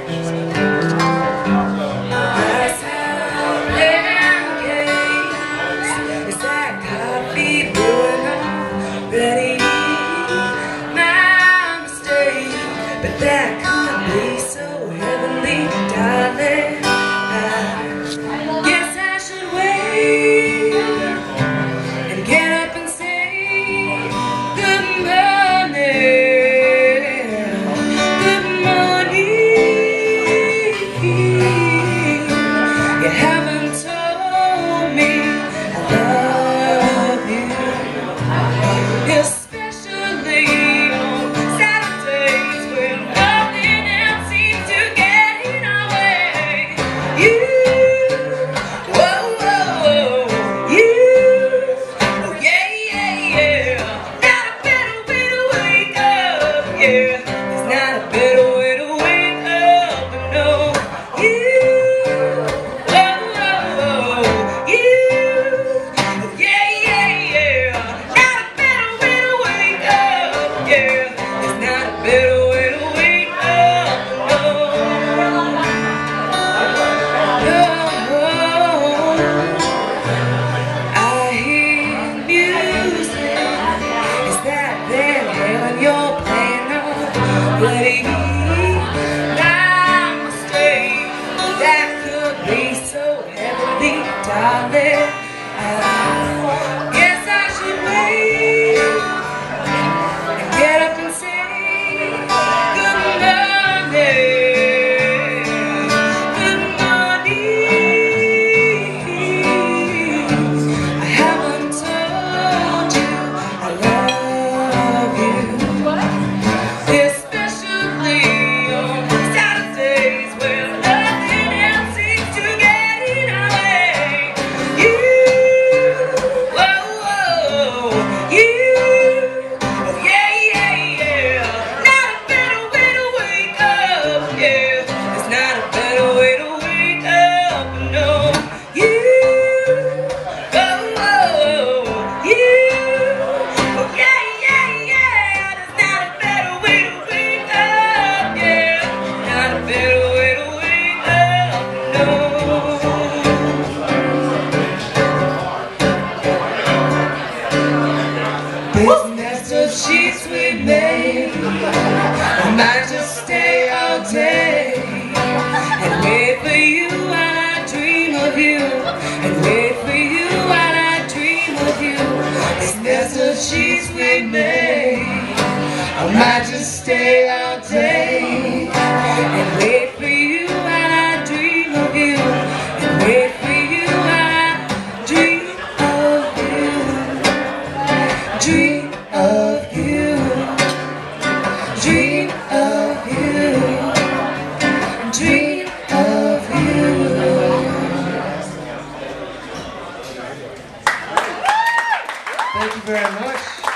That's how pancakes. Is that coffee brewing already? My mistake, but that could be so heavenly, darling. I guess I should wait and get up and say good morning, good morning. You haven't told me I love you, especially on Saturdays when nothing else seems to get in our way. You, whoa, whoa, whoa, you, oh yeah, yeah, yeah. Not a better way to wake up, yeah. There's not a better way to wake up, no. You, whoa, whoa, whoa, you, oh yeah, yeah, yeah. Not a better way to wake up, yeah. There's not a better way to wake up, no. I hear music. Is that Van Halen you're playing already? My mistake, that could be so heavenly, darling. I guess I should wait and get up and say good morning. Good morning. I haven't told you I love you, especially on Saturdays when nothing else seems to get in our way. You, whoa, whoa, you, oh yeah, yeah, yeah. Not a better way to wake up, yeah. There's not a better way to wake up, no. You, whoa, whoa, you, oh yeah, yeah, yeah. There's not a better way to wake up, yeah. Not a better way to wake up, no. This nest of sheets we made, I might just stay all day and wait for you while I dream of you, and wait for you while I dream of you. This nest of sheets we made, I might just stay all day and wait for you while I dream of you, and wait for you while I dream of you. Dream of you, dream of you, dream of you. Thank you very much.